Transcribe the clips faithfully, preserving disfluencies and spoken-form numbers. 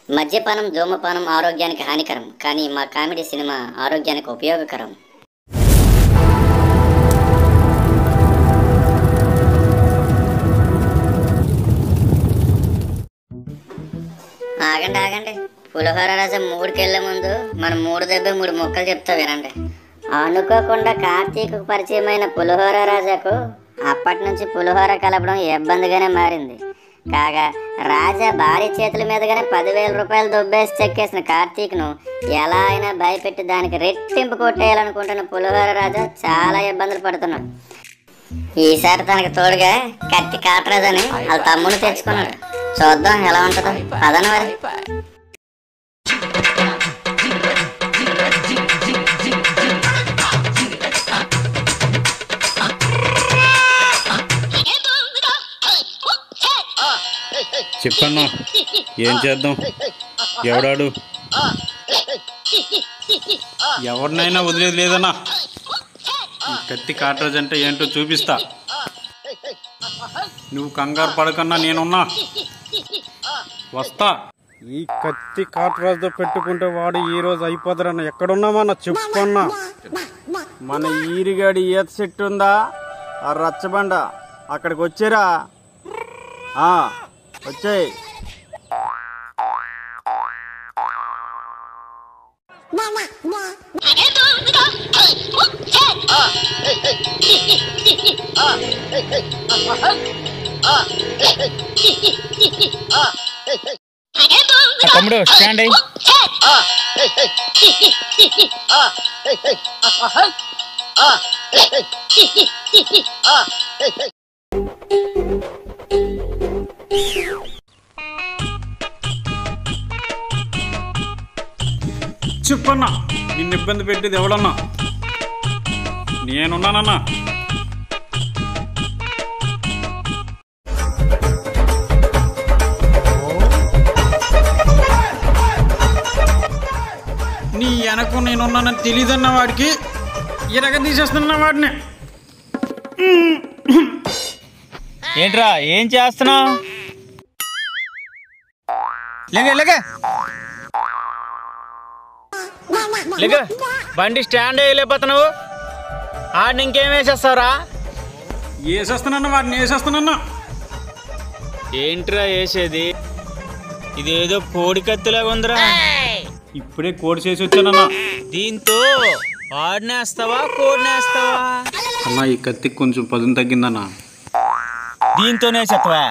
మద్యపానం ధూమపానం ఆరోగ్యానికి హానికరం, కానీ మా కామెడీ సినిమా ఆరోగ్యానికి ఉపయోగకరం. ఆగండి ఆగండి పులిహోర రసం మూడుకెళ్లే ముందు మనం మూడు దెబ్బ మూడు ముక్కలు చెప్తా వినండి. అనుకోకుండా కార్తీక్ పరిచయమైన పులిహోర రాజాకు అప్పటి నుంచి పులిహోర కలపడం ఇబ్బందిగానే మారింది. కాగా రాజా భారీ చేతుల మీదగానే పదివేల రూపాయలు దొబ్బేసి చెక్కేసిన కార్తీక్ను ఎలా అయినా భయపెట్టి దానికి రెట్టింపు కొట్టేయాలనుకుంటున్న పులిహోర రాజా చాలా ఇబ్బందులు పడుతున్నాడు. ఈసారి తనకు తోడుగా కత్తి కాటరాజని వాళ్ళ తమ్ముడు తెచ్చుకున్నాడు. చూద్దాం ఎలా ఉంటుందో. అదన మరి చెప్పన్నా, ఏం చేద్దాం? ఎవడాడు? ఎవరినైనా వదిలేదు లేదన్నా. కత్తి కాటరాజు అంటే ఏంటో చూపిస్తా. నువ్వు కంగారు పడకన్నా, నేనున్నా, వస్తా. ఈ కత్తి కాటరాజుతో పెట్టుకుంటే వాడు ఈ రోజు అయిపోతారన్న. ఎక్కడున్నామన్నా చెప్పన్నా. మన ఈరిగాడి ఈత చెట్టు ఉందా, ఆ రచ్చబండ, అక్కడికి వచ్చారా? వచ్చాయి. తమ్ముడు స్టాండ్ అయ్యి. చెప్పన్నా, నిన్ను ఇబ్బంది పెట్టేది ఎవడన్నా? నేనున్నానన్నా. నీ వెనక నేనున్నానని తెలీదన్న వాడికి ఇరగ తీసేస్తున్నా వాడిని. ఏంట్రా ఏం చేస్తున్నావు? లేక లేక లేక బండి స్టాండ్ వేయలేకపోతున్నావు. ఆడిని ఇంకేం వేసేస్తావురా? వేసేస్తానన్నా వాడిని, వేసేస్తానన్నా. ఏంట్రా వేసేది? ఇదేదో కోడి కత్తిలాగా ఉందిరా. ఇప్పుడే కోడి చేసి వచ్చానన్నా. దీంతో వాడినేస్తావా కోడినేస్తావా? అన్నా, ఈ కత్తికి కొంచెం పదును తగ్గిందన్నా. దీంతోనే చెత్తవా?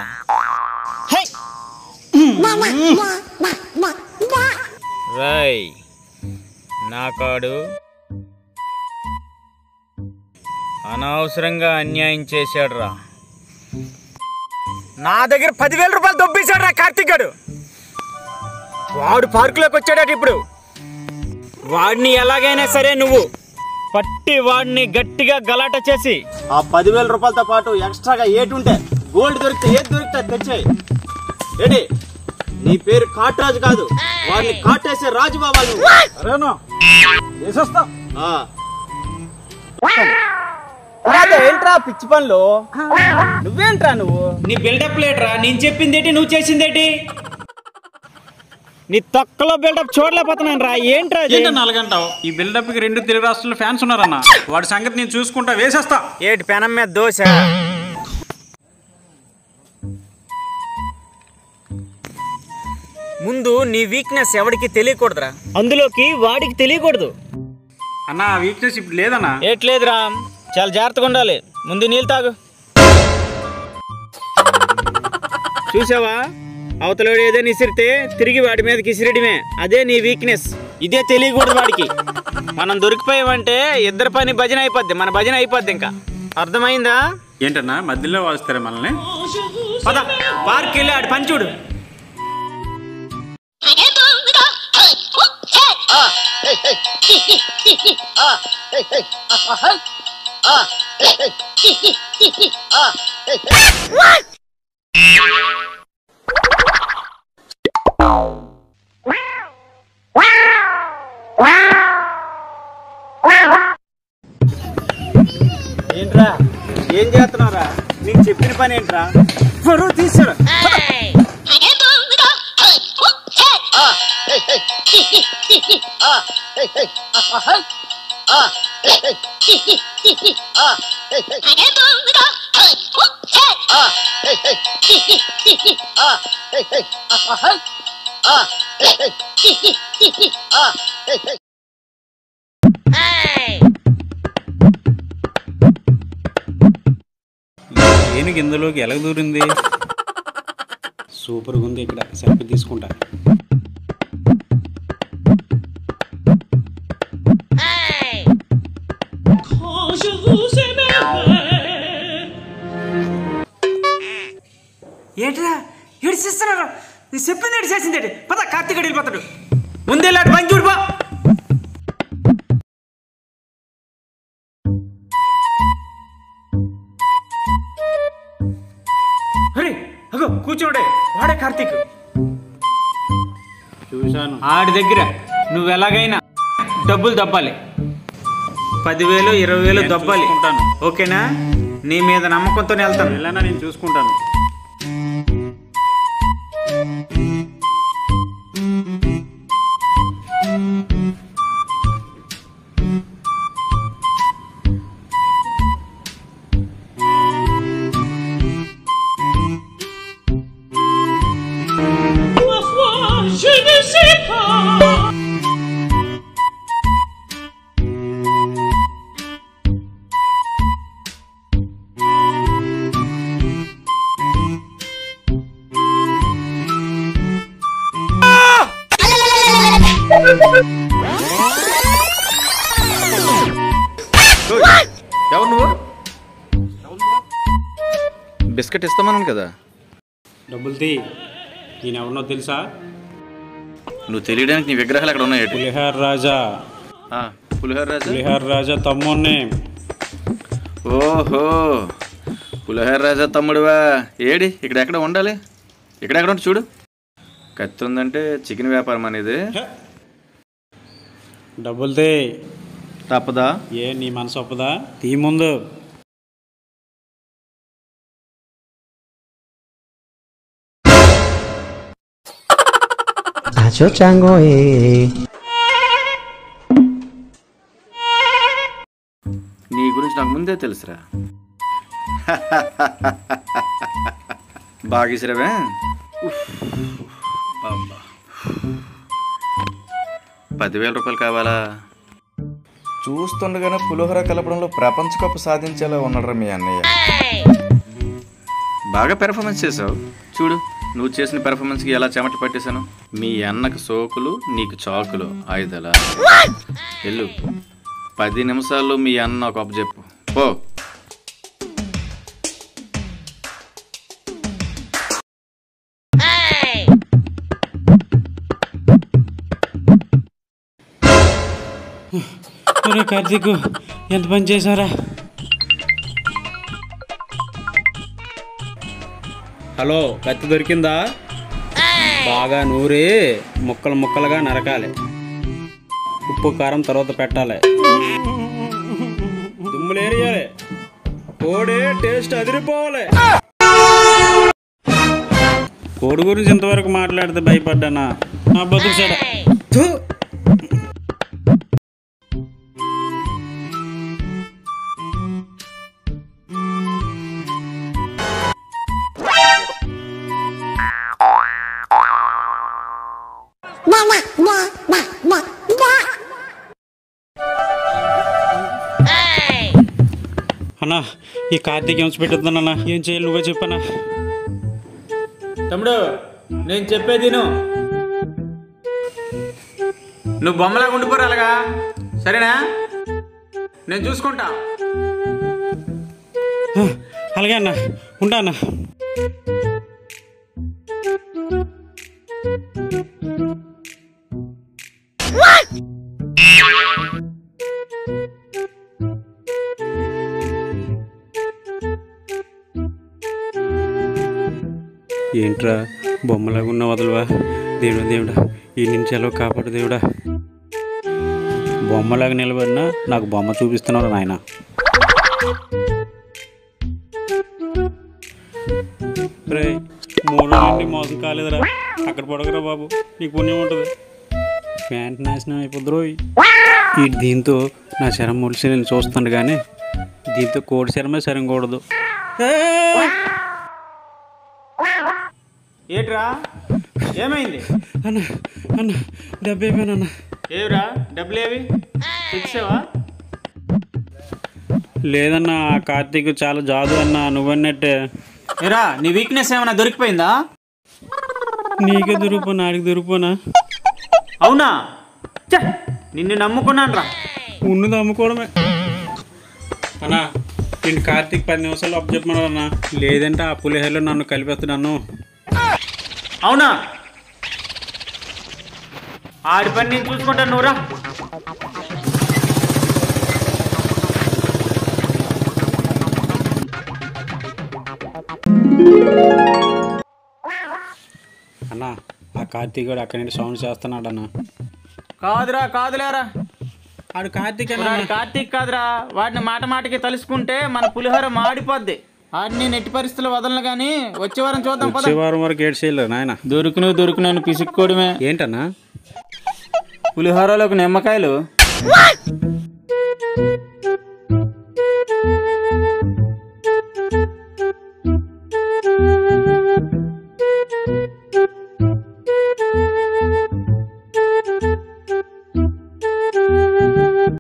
రాయ్ నా కాడు అనవసరంగా అన్యాయం చేశాడు రా. నా దగ్గర పదివేల రూపాయలు దొబ్బేశాడు రా కార్తీక్ గారు. వాడు పార్కులోకి వచ్చాడట. ఇప్పుడు వాడిని ఎలాగైనా సరే నువ్వు పట్టి వాడిని గట్టిగా గలాట చేసి ఆ పదివేల రూపాయలతో పాటు ఎక్స్ట్రాగా ఏటుంటే గోల్డ్ దొరికితే ఏది దొరికితే తెచ్చాయి. ఏంటి నీ పేరు కాటరాజు కాదు, వాడిని కాటేసే రాజు బాబాలు. ఏంట్రా పిచ్చి పనులు? నువ్వేంట్రా నువ్వు? నీ బిల్డప్ లేట్రా. నేను చెప్పిందేటి, నువ్వు చేసిందేటి? నీ తొక్కలో బిల్డప్ చూడలేకపోతున్నాను రా. ఏంట్రా నాలుగంటావు? ఈ బిల్డప్ కి రెండు తెలుగు రాష్ట్రాల ఫ్యాన్స్ ఉన్నారన్న. వాడి సంగతి నేను చూసుకుంటా, వేసేస్తా. ఏటి పెనం మీద దోశ? ముందు నీ వీక్నెస్ ఎవరికి తెలియకూడదురా, అందులోకి వాడికి తెలియకూడదు. అన్న వీక్నెస్ ఇప్పుడు లేదన్నా. ఏట్లేదురా, చాలా జాగ్రత్తగా ఉండాలి. ముందు నీళ్ళు తాగు. చూసావా, అవతలోడు ఏదైనా ఇసిరితే తిరిగి వాడి మీదకి ఇసిరడమే. అదే నీ వీక్నెస్. ఇదే తెలియకూడదు వాడికి. మనం దొరికిపోయామంటే ఇద్దరు పని భజన అయిపోద్ది, మన భజన అయిపోద్ది. ఇంకా అర్థమైందా? ఏంటన్నా మధ్యలో వాస్తారా మనల్ని? పద పార్క్ వెళ్ళి ఆడు పని చూడు. ఏంట్రా ఏం చేస్తున్నారా? నీకు చెప్పిన పని ఏంట్రా? తీసాడు. ఏనుగు ఇందులోకి ఎలా దూరింది? సూపర్గా ఉంది. ఇక్కడ సెల్ఫీ తీసుకుంటా. ఏంట్రా ఏడిచిస్తున్నారు? నీ చెప్పింది ఏడు చేసింది. పద కార్తీక్ వెళ్ళిపోతాడు. ముందేలాడు బండి చూడిపో. అరే అగో కూర్చోడే, వాడే కార్తీక్. చూశాను. ఆడి దగ్గర నువ్వు ఎలాగైనా డబ్బులు దబ్బాలి. పదివేలు ఇరవై వేలు దబ్బాలి. ఉంటాను. ఓకేనా? నీ మీద నమ్మకంతోనే వెళ్తాను. వెళ్ళనా? నేను చూసుకుంటాను. ఎవరు నువ్వు? బిస్కెట్ ఇస్తామన్నాను కదా. డబ్బులు తీ. నేను ఎవరినో తెలుసా? నువ్వు తెలియడానికి నీ విగ్రహాలు అక్కడ ఉన్నాయి. పులిహార రాజా. పులిహార రాజా పులిహార రాజా తమ్ముడిని. ఓహో, పులిహార రాజా తమ్ముడువా? ఏడి ఇక్కడ ఎక్కడ ఉండాలి? ఇక్కడెక్కడ ఉంటే చూడు. కత్తి ఉందంటే చికెన్ వ్యాపారం అనేది. డబ్బులు తీ. తప్పదా? ఏ నీ మనసు ఒప్పదా? తీ ముందు. Acho chango eh. నీ గురించి నాకు ముందే తెలుసురా. బాగా ఇసిరావే. పదివేల రూపాయలు కావాలా? చూస్తుండగానే పులిహోర కలపడంలో ప్రపంచ కప్పు సాధించేలా ఉన్నాడు మీ అన్నయ్య. బాగా పెర్ఫార్మెన్స్ చేసావు. చూడు నువ్వు చేసిన పెర్ఫార్మెన్స్కి ఎలా చెమట పట్టేశాను. మీ అన్నకు సోకులు, నీకు చాకులు, ఆయుధాలా? వెళ్ళు, పది నిమిషాల్లో మీ అన్న ఒక అప్పు చెప్పు పో. కార్తీక్ ఎంత పని చేశారా? హలో, కత్తి దొరికిందా? బాగా నూరి ముక్కలు ముక్కలుగా నరకాలి. ఉప్పు కారం తర్వాత పెట్టాలి. దుమ్ములేరియాలి. కోడి టేస్ట్ అదిరిపోవాలి. కోడి గురించి ఇంతవరకు మాట్లాడితే భయపడ్డానా? నా బతుకు సరే. అన్నా, ఈ కార్తీక్ ఏం పెట్టొద్దన్నా. ఏం చేయాలి నువ్వే చెప్పన్నా. తమ్ముడు నేను చెప్పేది నువ్వు నువ్వు బొమ్మలాగా ఉండిపోరు అలాగా, సరేనా? నేను చూసుకుంటా. అలాగే అన్న, ఉంటా అన్న. ఏంట్రా బొమ్మలాగా ఉన్న వదలవా? దేవుడా దేవుడా, ఈ నుంచి ఎలా కాపాడు దేవుడా. బొమ్మలాగా నిలబడినా నాకు బొమ్మ చూపిస్తున్నాడు నాయన. రే మూడు నుండి మోసం కాలేదురా. అక్కడ పడకరా బాబు, నీకు పుణ్యం ఉంటుంది. ప్యాంట్ నాశనం అయిపోద్దురో. ఈ దీంతో నా శరం ములిసి నేను చూస్తాను, కానీ దీంతో కోడి శరమే సరిగకూడదు. ఏట్రా ఏమైంది? అన్న అన్న డబ్బు అయిపోయానన్న. ఏవిరా డబ్బులు ఏవి తెచ్చావా? లేదన్నా, ఆ కార్తీక్ చాలా జాదు అన్న, నువ్వన్నట్టే. ఏరా నీ వీక్నెస్ ఏమైనా దొరికిపోయిందా? నీకే దొరికిపోనా, ఆడికి దొరికిపోనా? అవునా? ఛ! నిన్ను నమ్ముకున్నాను రా. ఉన్నది అమ్ముకోవడమే అన్నా. నేను కార్తీక్ పది నిమిషాలు అప్పు చెప్పమన్నా అన్న, లేదంటే ఆ పులిహేలో నన్ను కలిపేస్తున్నాను. అవునా? ఆడి పని నేను చూసుకుంటాను, నువ్వురా. అన్నా, ఆ కార్తీక్ కూడా అక్కడి నుండి సౌండ్ చేస్తున్నాడు అన్న. కాదురా కాదులేరా, ఆడు కార్తీక్ అన్న. వాడు కార్తీక్ కాదురా. వాడిని మాట మాటకి తలుసుకుంటే మన పులిహోర మాడిపోద్ది. వాడిని నెట్టి పరిస్థితులు వదలను కానీ వచ్చే వారం చూద్దాం. వచ్చే వారం వరకు ఏడు చేయలేదు నాయన. దొరికినవి దొరికినని పిసుక్కోవడమే. ఏంటన్నా? పులిహోరలోకి నిమ్మకాయలు